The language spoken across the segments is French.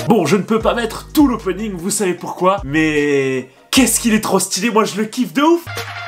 Bon, je ne peux pas mettre tout l'opening, vous savez pourquoi, mais... Qu'est-ce qu'il est trop stylé, moi je le kiffe de ouf.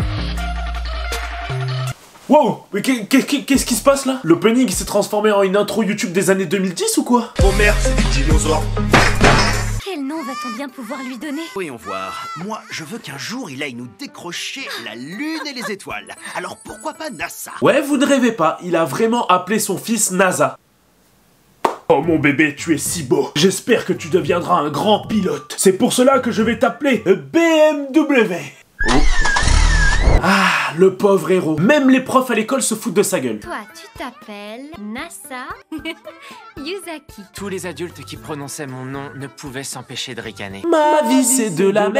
Wow, mais qu'est-ce qui se passe là? L'opening s'est transformé en une intro YouTube des années 2010 ou quoi? Oh merde, c'est des dinosaures. Quel nom va-t-on bien pouvoir lui donner? Voyons voir. Moi, je veux qu'un jour, il aille nous décrocher la lune et les étoiles. Alors pourquoi pas NASA? Ouais, vous ne rêvez pas, il a vraiment appelé son fils NASA. Oh mon bébé, tu es si beau. J'espère que tu deviendras un grand pilote. C'est pour cela que je vais t'appeler BMW. Oh. Ah, le pauvre héros. Même les profs à l'école se foutent de sa gueule. Toi, tu t'appelles NASA Yuzaki. Tous les adultes qui prononçaient mon nom ne pouvaient s'empêcher de ricaner. Ma vie c'est de la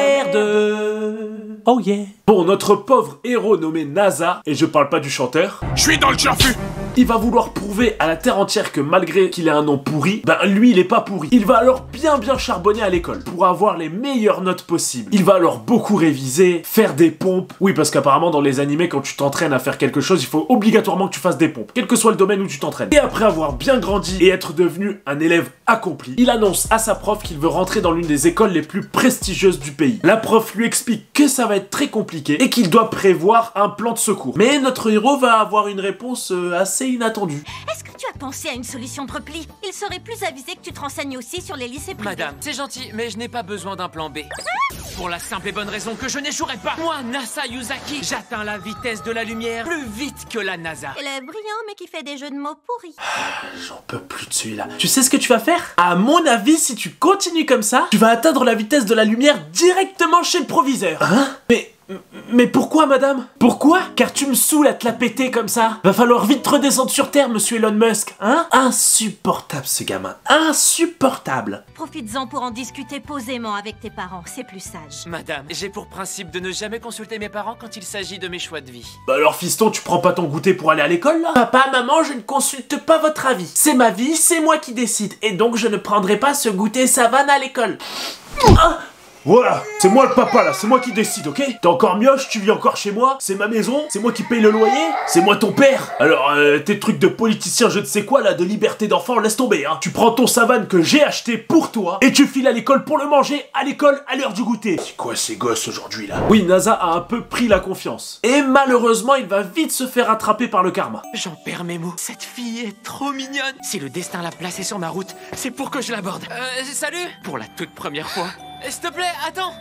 merde. Oh yeah. Bon, notre pauvre héros nommé NASA, et je parle pas du chanteur, Je suis dans le turfu. il va vouloir prouver à la terre entière que malgré qu'il ait un nom pourri, ben lui il est pas pourri. Il va alors bien charbonner à l'école pour avoir les meilleures notes possibles. Il va alors beaucoup réviser, faire des pompes. Oui, parce qu'apparemment dans les animés, quand tu t'entraînes à faire quelque chose, il faut obligatoirement que tu fasses des pompes, quel que soit le domaine où tu t'entraînes. Et après avoir bien grandi et être devenu un élève accompli, il annonce à sa prof qu'il veut rentrer dans l'une des écoles les plus prestigieuses du pays. La prof lui explique que ça va être très compliqué et qu'il doit prévoir un plan de secours. Mais notre héros va avoir une réponse assez inattendue. Est-ce que tu as pensé à une solution de repli? Il serait plus avisé que tu te renseignes aussi sur les lycées privés. Madame, c'est gentil, mais je n'ai pas besoin d'un plan B. Pour la simple et bonne raison que je n'échouerai pas. Moi, NASA Yuzaki, j'atteins la vitesse de la lumière plus vite que la NASA. Élève brillant, mais qui fait des jeux de mots pourris. J'en peux plus de celui-là. Tu sais ce que tu vas faire? À mon avis, si tu continues comme ça, tu vas atteindre la vitesse de la lumière directement chez le proviseur. Hein? Mais pourquoi, madame? Pourquoi? Car tu me saoules à te la péter comme ça. Va falloir vite redescendre sur Terre, monsieur Elon Musk. Hein? Insupportable, ce gamin. Insupportable. Profites-en pour en discuter posément avec tes parents, c'est plus sage. Madame, j'ai pour principe de ne jamais consulter mes parents quand il s'agit de mes choix de vie. Bah alors, fiston, tu prends pas ton goûter pour aller à l'école, là? Papa, maman, je ne consulte pas votre avis. C'est ma vie, c'est moi qui décide. Et donc, je ne prendrai pas ce goûter savane à l'école. Ah! Voilà, c'est moi le papa là, c'est moi qui décide, ok? T'es encore mioche, tu vis encore chez moi, c'est ma maison, c'est moi qui paye le loyer, c'est moi ton père. Alors, tes trucs de politicien, je ne sais quoi là, de liberté d'enfant, laisse tomber, hein. Tu prends ton savane que j'ai acheté pour toi, et tu files à l'école pour le manger, à l'école, à l'heure du goûter. C'est quoi ces gosses aujourd'hui là? Oui, NASA a un peu pris la confiance. Et malheureusement, il va vite se faire attraper par le karma. J'en perds mes mots. Cette fille est trop mignonne. Si le destin l'a placée sur ma route, c'est pour que je l'aborde. Salut. Pour la toute première fois. S'il te plaît, attends.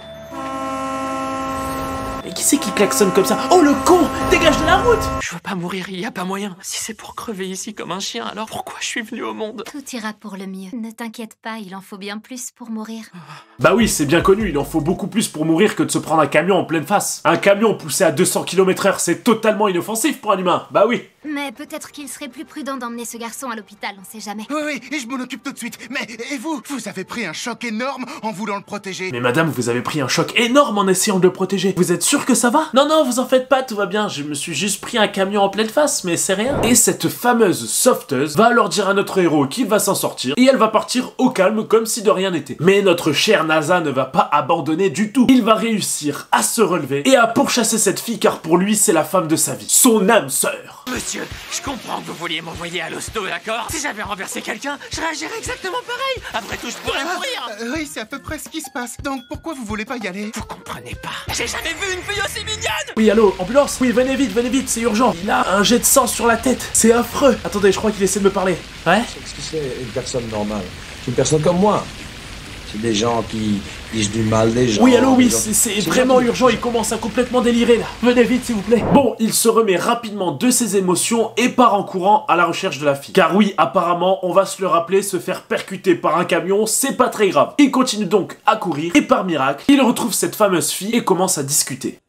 Mais qui c'est qui klaxonne comme ça? Oh le con! Dégage de la route! Je veux pas mourir, y a pas moyen. Si c'est pour crever ici comme un chien, alors pourquoi je suis venu au monde? Tout ira pour le mieux. Ne t'inquiète pas, il en faut bien plus pour mourir. Bah oui, c'est bien connu, il en faut beaucoup plus pour mourir que de se prendre un camion en pleine face. Un camion poussé à 200 km/h, c'est totalement inoffensif pour un humain. Bah oui. Mais peut-être qu'il serait plus prudent d'emmener ce garçon à l'hôpital, on sait jamais. Oui, et je m'en occupe tout de suite. Mais, et vous? Vous avez pris un choc énorme en voulant le protéger. Mais madame, vous avez pris un choc énorme en essayant de le protéger. Vous êtes sûr que ça va? Non, non, vous en faites pas, tout va bien. Je me suis juste pris un camion en pleine face, mais c'est rien. Et cette fameuse sauveteuse va alors dire à notre héros qu'il va s'en sortir, et elle va partir au calme comme si de rien n'était. Mais notre cher NASA ne va pas abandonner du tout. Il va réussir à se relever et à pourchasser cette fille, car pour lui, c'est la femme de sa vie. Son âme sœur. Monsieur, je comprends que vous vouliez m'envoyer à l'hosto, d'accord? Si j'avais renversé quelqu'un, je réagirais exactement pareil. Après tout, je pourrais mourir. Oui, c'est à peu près ce qui se passe. Donc pourquoi vous voulez pas y aller? Vous comprenez pas. J'ai jamais vu une fille aussi mignonne. Oui, allô, ambulance? Oui, venez vite, c'est urgent. Il a un jet de sang sur la tête. C'est affreux. Attendez, je crois qu'il essaie de me parler. Ouais? Qu'est-ce que c'est une personne normale? C'est une personne comme moi. C'est des gens qui disent du mal des gens. Oui, allô, oui, c'est vraiment urgent, il commence à complètement délirer là. Venez vite, s'il vous plaît. Bon, il se remet rapidement de ses émotions et part en courant à la recherche de la fille. Car oui, apparemment, on va se le rappeler, se faire percuter par un camion, c'est pas très grave. Il continue donc à courir et par miracle, il retrouve cette fameuse fille et commence à discuter.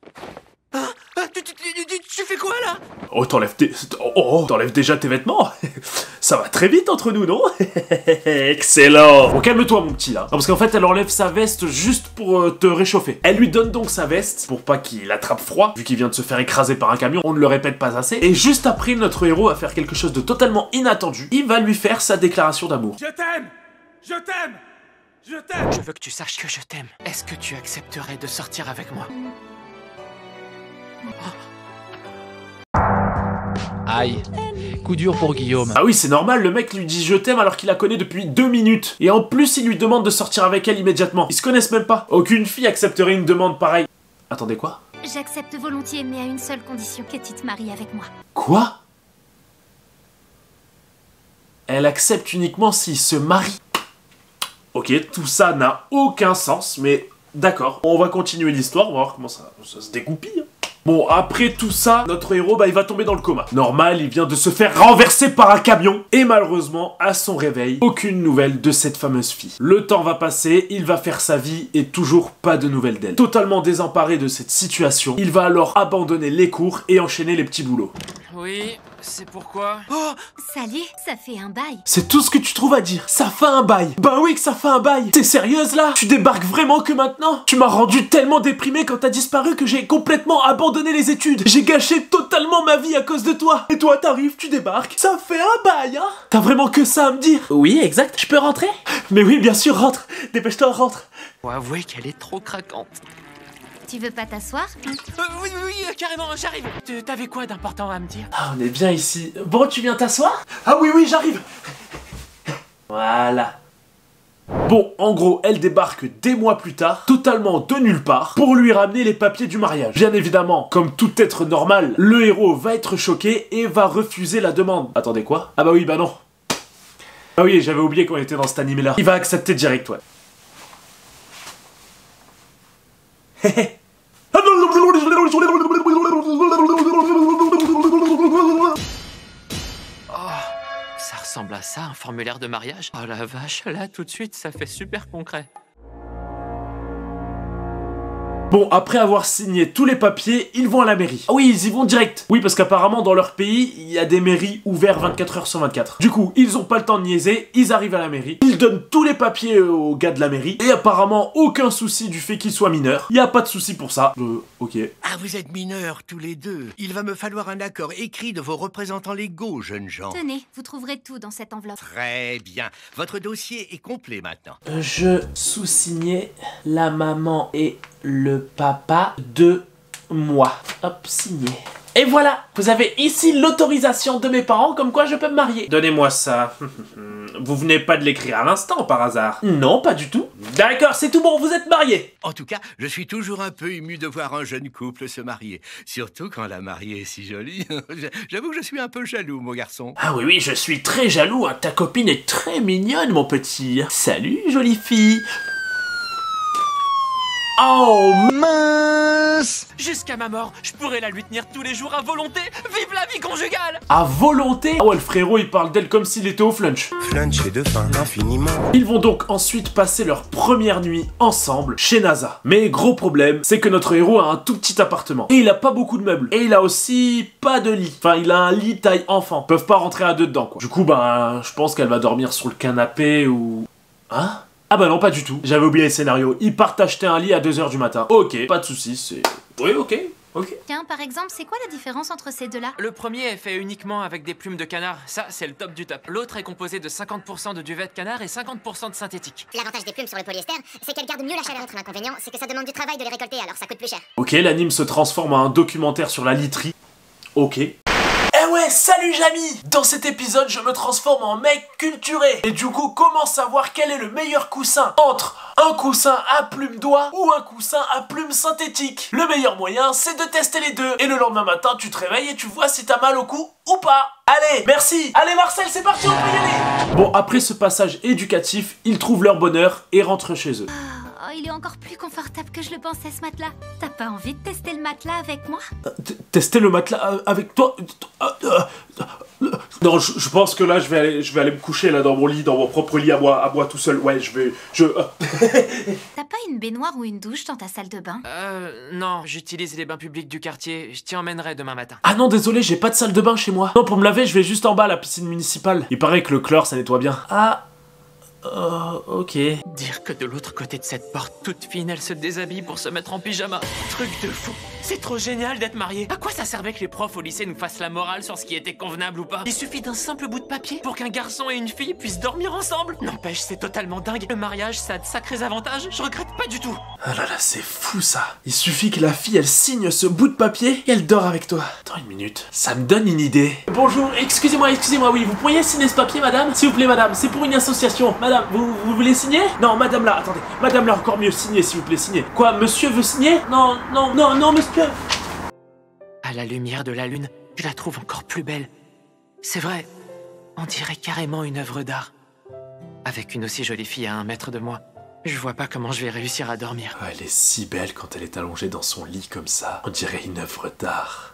Tu fais quoi là? Oh, t'enlèves déjà tes vêtements? Ça va très vite entre nous, non? Excellent! Bon, calme-toi, mon petit, là. Non, parce qu'en fait, elle enlève sa veste juste pour te réchauffer. Elle lui donne donc sa veste pour pas qu'il attrape froid, vu qu'il vient de se faire écraser par un camion, on ne le répète pas assez. Et juste après, notre héros va faire quelque chose de totalement inattendu. Il va lui faire sa déclaration d'amour. Je t'aime! Je t'aime! Je t'aime! Je veux que tu saches que je t'aime. Est-ce que tu accepterais de sortir avec moi? Aïe. Coup dur pour Guillaume. Ah oui, c'est normal, le mec lui dit je t'aime alors qu'il la connaît depuis 2 minutes. Et en plus, il lui demande de sortir avec elle immédiatement. Ils se connaissent même pas. Aucune fille accepterait une demande pareille. Attendez, quoi? J'accepte volontiers, mais à une seule condition, que tu te maries avec moi. Quoi? Elle accepte uniquement s'il se marie. Ok, tout ça n'a aucun sens, mais d'accord. On va continuer l'histoire, on va voir comment ça se dégoupille. Bon, après tout ça, notre héros, il va tomber dans le coma. Normal, il vient de se faire renverser par un camion. Et malheureusement, à son réveil, aucune nouvelle de cette fameuse fille. Le temps va passer, il va faire sa vie et toujours pas de nouvelles d'elle. Totalement désemparé de cette situation, il va alors abandonner les cours et enchaîner les petits boulots. Oui, c'est pourquoi... Oh, salut, ça fait un bail. C'est tout ce que tu trouves à dire. Ça fait un bail. Bah oui que ça fait un bail. T'es sérieuse là? Tu débarques vraiment que maintenant? Tu m'as rendu tellement déprimé quand t'as disparu que j'ai complètement abandonné les études. J'ai gâché totalement ma vie à cause de toi. Et toi t'arrives, tu débarques. Ça fait un bail, hein? T'as vraiment que ça à me dire? Oui, exact. Je peux rentrer? Mais oui, bien sûr, rentre. Dépêche-toi, rentre. Faut avouer qu'elle est trop craquante. Tu veux pas t'asseoir? Oui, carrément, j'arrive. T'avais quoi d'important à me dire? Ah, on est bien ici. Bon, tu viens t'asseoir? Ah oui, j'arrive. Voilà. Bon, en gros, elle débarque des mois plus tard, totalement de nulle part, pour lui ramener les papiers du mariage. Bien évidemment, comme tout être normal, le héros va être choqué et va refuser la demande. Attendez, quoi? Ah bah oui, bah non. Ah oui, j'avais oublié qu'on était dans cet animé-là. Il va accepter direct, ouais. Ça ressemble à ça, un formulaire de mariage? Oh la vache, là tout de suite, ça fait super concret. Bon, après avoir signé tous les papiers, ils vont à la mairie. Ah oui, ils y vont direct. Oui, parce qu'apparemment, dans leur pays, il y a des mairies ouvertes 24 heures sur 24. Du coup, ils ont pas le temps de niaiser, ils arrivent à la mairie, ils donnent tous les papiers aux gars de la mairie, et apparemment, aucun souci du fait qu'ils soient mineurs. Il y a pas de souci pour ça. Ok. Ah, vous êtes mineurs tous les deux. Il va me falloir un accord écrit de vos représentants légaux, jeunes gens. Tenez, vous trouverez tout dans cette enveloppe. Très bien. Votre dossier est complet maintenant. Je sous-signais la maman et le papa de moi. Hop, signé. Et voilà, vous avez ici l'autorisation de mes parents comme quoi je peux me marier. Donnez-moi ça. Vous venez pas de l'écrire à l'instant par hasard? Non, pas du tout. D'accord, c'est tout bon, vous êtes mariés. En tout cas, je suis toujours un peu ému de voir un jeune couple se marier. Surtout quand la mariée est si jolie. J'avoue que je suis un peu jaloux, mon garçon. Ah oui, je suis très jaloux. Hein. Ta copine est très mignonne, mon petit. Salut, jolie fille. Oh mince! Jusqu'à ma mort, je pourrais la lui tenir tous les jours à volonté. Vive la vie conjugale! À volonté? Ah ouais, le frérot, il parle d'elle comme s'il était au flunch. Flunch et de faim, infiniment. Ils vont donc ensuite passer leur première nuit ensemble chez NASA. Mais gros problème, c'est que notre héros a un tout petit appartement. Et il a pas beaucoup de meubles. Et il a aussi pas de lit. Enfin, il a un lit taille enfant. Ils peuvent pas rentrer à deux dedans, quoi. Du coup, je pense qu'elle va dormir sur le canapé ou... Hein? Ah bah non, pas du tout. J'avais oublié le scénario. Ils partent acheter un lit à 2 h du matin. Ok, pas de soucis, c'est... Oui, ok. Tiens, par exemple, c'est quoi la différence entre ces deux-là? Le premier est fait uniquement avec des plumes de canard. Ça, c'est le top du top. L'autre est composé de 50% de duvet de canard et 50% de synthétique. L'avantage des plumes sur le polyester, c'est qu'elles gardent mieux la chaleur. L'inconvénient, c'est que ça demande du travail de les récolter, alors ça coûte plus cher. Ok, l'anime se transforme en un documentaire sur la literie. Ok. Eh ouais, salut Jamy! Dans cet épisode, je me transforme en mec culturé. Et du coup, comment savoir quel est le meilleur coussin entre un coussin à plumes d'oie ou un coussin à plumes synthétiques? Le meilleur moyen, c'est de tester les deux. Et le lendemain matin, tu te réveilles et tu vois si t'as mal au cou ou pas. Allez, merci! Allez Marcel, c'est parti, on peut y aller! Bon, après ce passage éducatif, ils trouvent leur bonheur et rentrent chez eux. Oh, il est encore plus confortable que je le pensais, ce matelas. T'as pas envie de tester le matelas avec moi? Tester le matelas avec toi? Non, je pense que là, je vais aller me coucher là dans mon lit, dans mon propre lit à moi tout seul. Ouais, T'as pas une baignoire ou une douche dans ta salle de bain? Non, j'utilise les bains publics du quartier. Je t'y emmènerai demain matin. Ah non, désolé, j'ai pas de salle de bain chez moi. Non, pour me laver, je vais juste en bas à la piscine municipale. Il paraît que le chlore, ça nettoie bien. Ah... ok. Dire que de l'autre côté de cette porte toute fine, elle se déshabille pour se mettre en pyjama. Truc de fou. C'est trop génial d'être marié. À quoi ça servait que les profs au lycée nous fassent la morale sur ce qui était convenable ou pas? Il suffit d'un simple bout de papier pour qu'un garçon et une fille puissent dormir ensemble. N'empêche, c'est totalement dingue. Le mariage, ça a de sacrés avantages. Je regrette pas du tout. Ah là là, c'est fou ça. Il suffit que la fille, elle signe ce bout de papier et elle dort avec toi. Attends une minute, ça me donne une idée. Bonjour, excusez-moi, oui, vous pourriez signer ce papier, madame? S'il vous plaît, madame, c'est pour une association. Madame, vous voulez signer? Non, madame là, attendez. Madame là, encore mieux, signez, s'il vous plaît, signez. Quoi, monsieur veut signer? Non, monsieur. À la lumière de la lune, je la trouve encore plus belle. C'est vrai, on dirait carrément une œuvre d'art. Avec une aussi jolie fille à 1 mètre de moi, je vois pas comment je vais réussir à dormir. Ah, elle est si belle quand elle est allongée dans son lit comme ça. On dirait une œuvre d'art.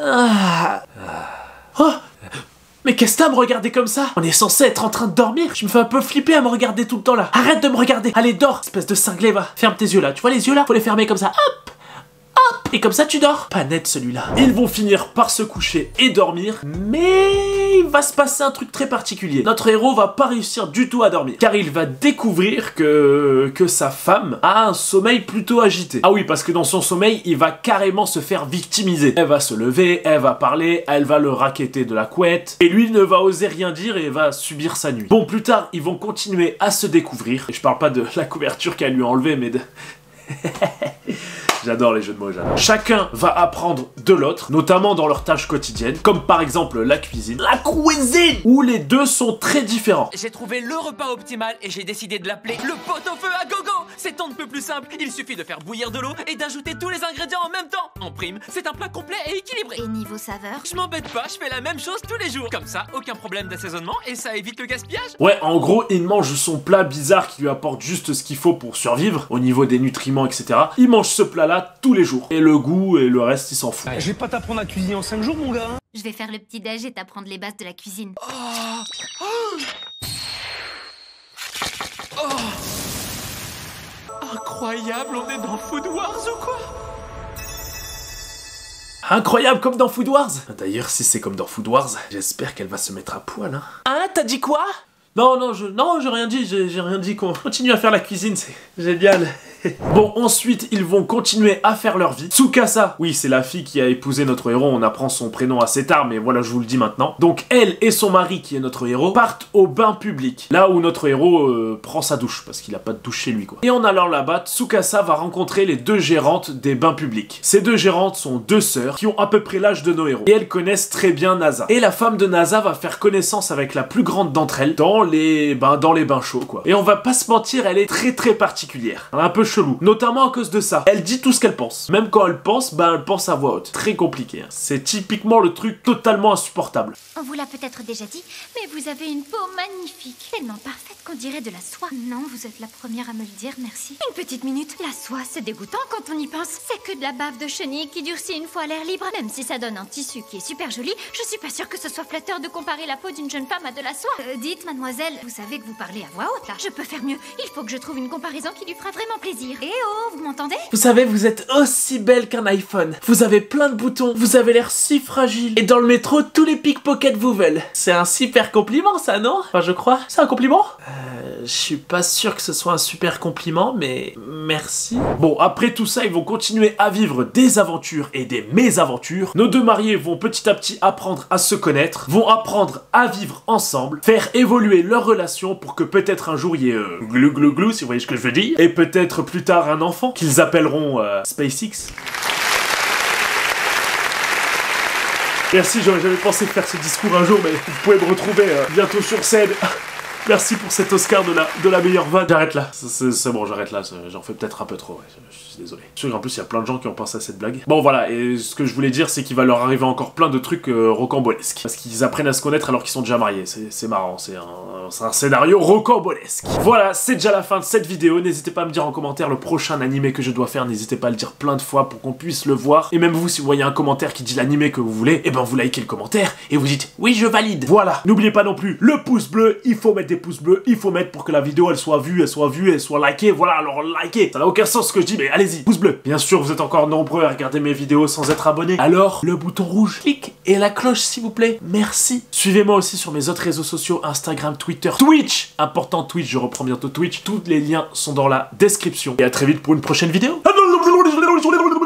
Oh! Mais qu'est-ce que t'as à me regarder comme ça? On est censé être en train de dormir. Je me fais un peu flipper à me regarder tout le temps là. Arrête de me regarder. Allez, dors, espèce de cinglé, va. Ferme tes yeux là. Tu vois les yeux là? Faut les fermer comme ça. Hop! Hop! Et comme ça tu dors. Pas net celui-là. Ils vont finir par se coucher et dormir, mais il va se passer un truc très particulier. Notre héros va pas réussir du tout à dormir, car il va découvrir que sa femme a un sommeil plutôt agité. Ah oui, parce que dans son sommeil, il va carrément se faire victimiser. Elle va se lever, elle va parler, elle va le racketter de la couette, et lui ne va oser rien dire et va subir sa nuit. Bon, plus tard, ils vont continuer à se découvrir. Et je parle pas de la couverture qu'elle lui a enlevée, mais de... J'adore les jeux de mots, j'adore. Chacun va apprendre de l'autre, notamment dans leurs tâches quotidiennes, comme par exemple la cuisine. La cuisine! Où les deux sont très différents. J'ai trouvé le repas optimal et j'ai décidé de l'appeler le pot-au-feu à gogo. C'est un peu plus simple, il suffit de faire bouillir de l'eau et d'ajouter tous les ingrédients en même temps. En prime, c'est un plat complet et équilibré. Et niveau saveur? Je m'embête pas, je fais la même chose tous les jours. Comme ça, aucun problème d'assaisonnement et ça évite le gaspillage. Ouais, en gros, il mange son plat bizarre qui lui apporte juste ce qu'il faut pour survivre, au niveau des nutriments, etc. Il mange ce plat-là tous les jours. Et le goût et le reste, il s'en fout. Je vais pas t'apprendre à cuisiner en 5 jours, mon gars. Je vais faire le petit-déj et t'apprendre les bases de la cuisine. Incroyable, on est dans Food Wars ou quoi? Incroyable comme dans Food Wars. D'ailleurs, si c'est comme dans Food Wars, j'espère qu'elle va se mettre à poil, hein. Hein, t'as dit quoi? Non, j'ai rien dit, j'ai rien dit, qu'on continue à faire la cuisine, c'est génial. Bon, ensuite, ils vont continuer à faire leur vie. Tsukasa, oui, c'est la fille qui a épousé notre héros, on apprend son prénom assez tard, mais voilà, je vous le dis maintenant. Donc, elle et son mari, qui est notre héros, partent au bain public, là où notre héros prend sa douche, parce qu'il a pas de douche chez lui, quoi. Et en allant là-bas, Tsukasa va rencontrer les 2 gérantes des bains publics. Ces 2 gérantes sont 2 sœurs, qui ont à peu près l'âge de nos héros, et elles connaissent très bien Nasa. Et la femme de Nasa va faire connaissance avec la plus grande d'entre elles, dans les bains chauds, quoi. Et on va pas se mentir, elle est très particulière. Elle est un peu chelou, notamment à cause de ça. Elle dit tout ce qu'elle pense. Même quand elle pense à voix haute. Très compliqué, hein. C'est typiquement le truc totalement insupportable. On vous l'a peut-être déjà dit, mais vous avez une peau magnifique. Tellement parfaite qu'on dirait de la soie. Non, vous êtes la première à me le dire, merci. Une petite minute. La soie, c'est dégoûtant quand on y pense. C'est que de la bave de chenille qui durcit une fois à l'air libre. Même si ça donne un tissu qui est super joli, je suis pas sûre que ce soit flatteur de comparer la peau d'une jeune femme à de la soie. Dites, mademoiselle, vous savez que vous parlez à voix haute, là. Je peux faire mieux. Il faut que je trouve une comparaison qui lui fera vraiment plaisir. Eh oh, vous m'entendez? Vous savez, vous êtes aussi belle qu'un iPhone. Vous avez plein de boutons, vous avez l'air si fragile. Et dans le métro, tous les pickpockets vous veulent. C'est un super compliment, ça, non? Enfin, je crois. C'est un compliment? Je suis pas sûr que ce soit un super compliment, mais merci. Bon, après tout ça, ils vont continuer à vivre des aventures et des mésaventures. Nos 2 mariés vont petit à petit apprendre à se connaître, vont apprendre à vivre ensemble, faire évoluer leur relation pour que peut-être un jour il y ait glou glou glou, si vous voyez ce que je veux dire, et peut-être plus tard un enfant qu'ils appelleront SpaceX. Merci, j'aurais jamais pensé faire ce discours un jour, mais vous pouvez me retrouver bientôt sur scène. Merci pour cet Oscar de la meilleure vanne. J'arrête là. C'est bon, j'arrête là. J'en fais peut-être un peu trop. Ouais, je suis désolé. Je suis sûr qu'en plus, il y a plein de gens qui ont pensé à cette blague. Bon, voilà. Et ce que je voulais dire, c'est qu'il va leur arriver encore plein de trucs rocambolesques. Parce qu'ils apprennent à se connaître alors qu'ils sont déjà mariés. C'est marrant. C'est un scénario rocambolesque. Voilà, c'est déjà la fin de cette vidéo. N'hésitez pas à me dire en commentaire le prochain animé que je dois faire. N'hésitez pas à le dire plein de fois pour qu'on puisse le voir. Et même vous, si vous voyez un commentaire qui dit l'animé que vous voulez, et ben vous likez le commentaire et vous dites oui, je valide. Voilà. N'oubliez pas non plus le pouce bleu. Il faut mettre des pouces bleus, il faut mettre pour que la vidéo elle soit vue, elle soit likée, voilà, alors likez, ça n'a aucun sens ce que je dis, mais allez-y, pouce bleu. Bien sûr, vous êtes encore nombreux à regarder mes vidéos sans être abonnés, alors le bouton rouge, clique, et la cloche s'il vous plaît, merci. Suivez-moi aussi sur mes autres réseaux sociaux, Instagram, Twitter, Twitch, important Twitch, je reprends bientôt Twitch, tous les liens sont dans la description, et à très vite pour une prochaine vidéo.